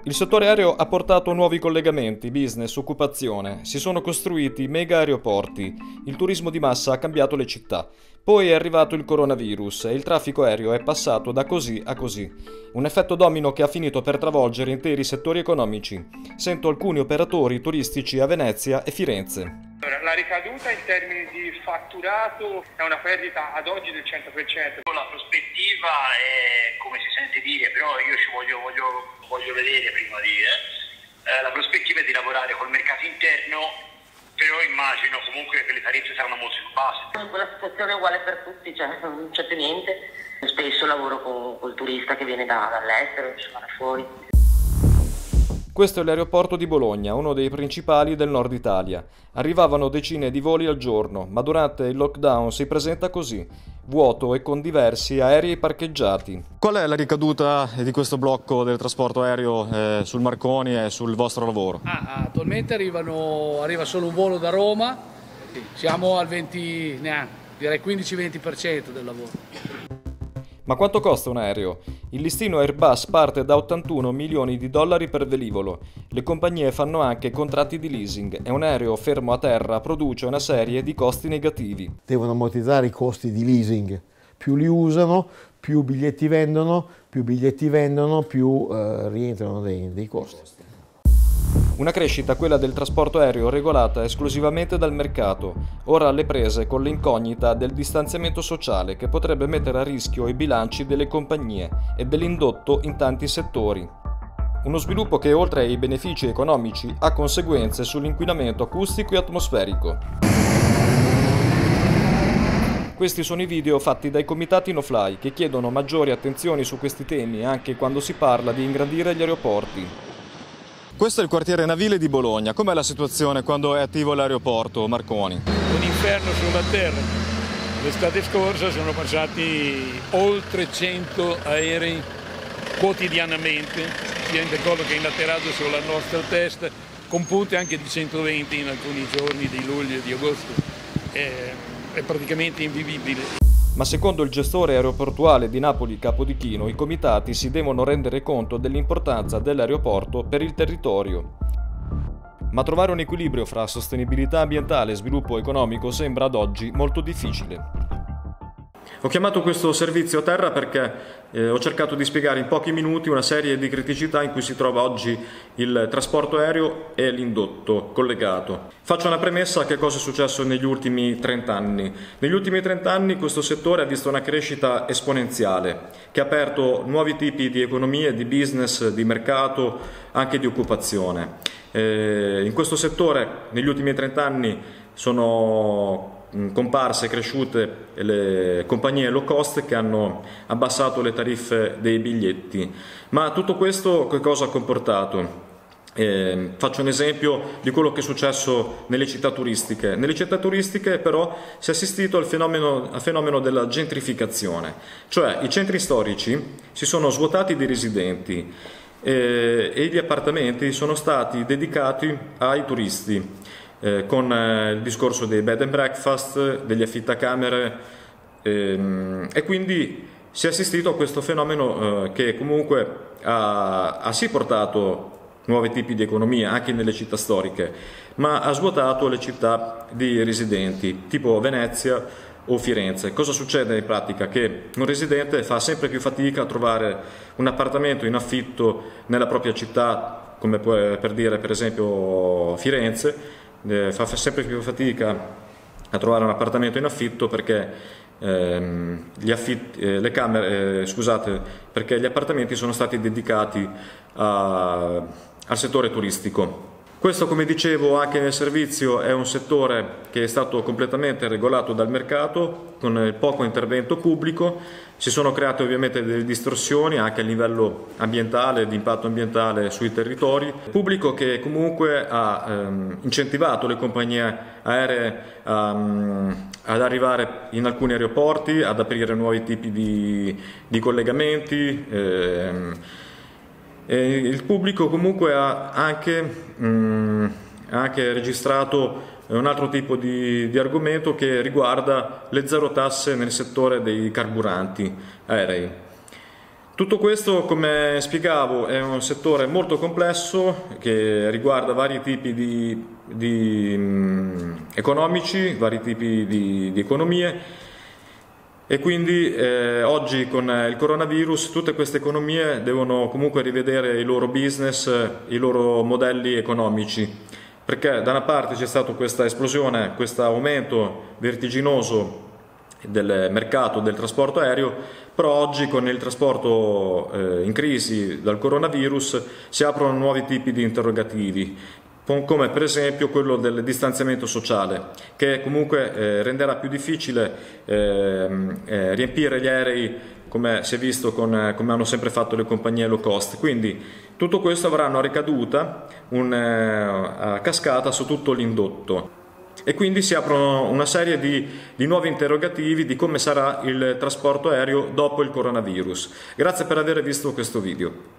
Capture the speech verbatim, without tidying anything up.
Il settore aereo ha portato nuovi collegamenti, business, occupazione, si sono costruiti mega aeroporti, il turismo di massa ha cambiato le città. Poi è arrivato il coronavirus e il traffico aereo è passato da così a così. Un effetto domino che ha finito per travolgere interi settori economici. Sento alcuni operatori turistici a Venezia e Firenze. La ricaduta in termini di fatturato è una perdita ad oggi del cento per cento. La prospettiva è, come si sente dire, però io ci voglio, voglio, voglio vedere prima di dire, eh, la prospettiva è di lavorare col mercato interno, però immagino comunque che le tariffe saranno molto più basse. La situazione è uguale per tutti, cioè non c'è più niente. Spesso lavoro con col turista che viene da, dall'estero, ci va da fuori. Questo è l'aeroporto di Bologna, uno dei principali del nord Italia. Arrivavano decine di voli al giorno, ma durante il lockdown si presenta così, vuoto e con diversi aerei parcheggiati. Qual è la ricaduta di questo blocco del trasporto aereo eh, sul Marconi e sul vostro lavoro? Ah, attualmente arrivano, arriva solo un volo da Roma, siamo al venti, neanche, direi quindici venti per cento del lavoro. Ma quanto costa un aereo? Il listino Airbus parte da ottantuno milioni di dollari per velivolo. Le compagnie fanno anche contratti di leasing e un aereo fermo a terra produce una serie di costi negativi. Devono ammortizzare i costi di leasing. Più li usano, più biglietti vendono, più biglietti vendono, più eh, rientrano dei, dei costi. Una crescita, quella del trasporto aereo, regolata esclusivamente dal mercato, ora alle prese con l'incognita del distanziamento sociale che potrebbe mettere a rischio i bilanci delle compagnie e dell'indotto in tanti settori. Uno sviluppo che, oltre ai benefici economici, ha conseguenze sull'inquinamento acustico e atmosferico. Questi sono i video fatti dai comitati No Fly che chiedono maggiori attenzioni su questi temi anche quando si parla di ingrandire gli aeroporti. Questo è il quartiere navile di Bologna. Com'è la situazione quando è attivo l'aeroporto Marconi? Un inferno sulla terra. L'estate scorsa sono passati oltre cento aerei quotidianamente, sia in decollo che in atterraggio sulla nostra testa, con punte anche di centoventi in alcuni giorni di luglio e di agosto. È, è praticamente invivibile. Ma secondo il gestore aeroportuale di Napoli Capodichino, i comitati si devono rendere conto dell'importanza dell'aeroporto per il territorio. Ma trovare un equilibrio fra sostenibilità ambientale e sviluppo economico sembra ad oggi molto difficile. Ho chiamato questo servizio a terra perché eh, ho cercato di spiegare in pochi minuti una serie di criticità in cui si trova oggi il trasporto aereo e l'indotto collegato. Faccio una premessa: che cosa è successo negli ultimi trent'anni. Negli ultimi trent'anni questo settore ha visto una crescita esponenziale che ha aperto nuovi tipi di economie, di business, di mercato, anche di occupazione. Eh, in questo settore negli ultimi trent'anni sono comparse e cresciute le compagnie low cost che hanno abbassato le tariffe dei biglietti. Ma tutto questo che cosa ha comportato? Eh, faccio un esempio di quello che è successo nelle città turistiche. Nelle città turistiche però si è assistito al fenomeno, al fenomeno della gentrificazione, cioè i centri storici si sono svuotati di residenti eh, e gli appartamenti sono stati dedicati ai turisti. Eh, con eh, il discorso dei bed and breakfast, degli affittacamere ehm, e quindi si è assistito a questo fenomeno eh, che comunque ha, ha sì portato nuovi tipi di economia anche nelle città storiche, ma ha svuotato le città di residenti tipo Venezia o Firenze. Cosa succede in pratica? Che un residente fa sempre più fatica a trovare un appartamento in affitto nella propria città, come può, per dire per esempio Firenze. Eh, fa sempre più fatica a trovare un appartamento in affitto perché ehm, gli, affitti, eh, le camere, eh, scusate, perché gli appartamenti sono stati dedicati a, al settore turistico. Questo, come dicevo, anche nel servizio è un settore che è stato completamente regolato dal mercato con poco intervento pubblico. Si sono create ovviamente delle distorsioni anche a livello ambientale, di impatto ambientale sui territori. Il pubblico che comunque ha ehm, incentivato le compagnie aeree um, ad arrivare in alcuni aeroporti, ad aprire nuovi tipi di, di collegamenti. Ehm, E il pubblico comunque ha anche, mh, ha anche registrato un altro tipo di, di argomento che riguarda le zero tasse nel settore dei carburanti aerei. Tutto questo, come spiegavo, è un settore molto complesso che riguarda vari tipi di, di um, economici, vari tipi di, di economie, e quindi eh, oggi con il coronavirus tutte queste economie devono comunque rivedere i loro business, i loro modelli economici, perché da una parte c'è stata questa esplosione, questo aumento vertiginoso del mercato del trasporto aereo, però oggi con il trasporto eh, in crisi dal coronavirus si aprono nuovi tipi di interrogativi, come per esempio quello del distanziamento sociale, che comunque eh, renderà più difficile eh, eh, riempire gli aerei, come si è visto con, come hanno sempre fatto le compagnie low cost. Quindi tutto questo avrà una ricaduta, una cascata su tutto l'indotto. E quindi si aprono una serie di, di nuovi interrogativi di come sarà il trasporto aereo dopo il coronavirus. Grazie per aver visto questo video.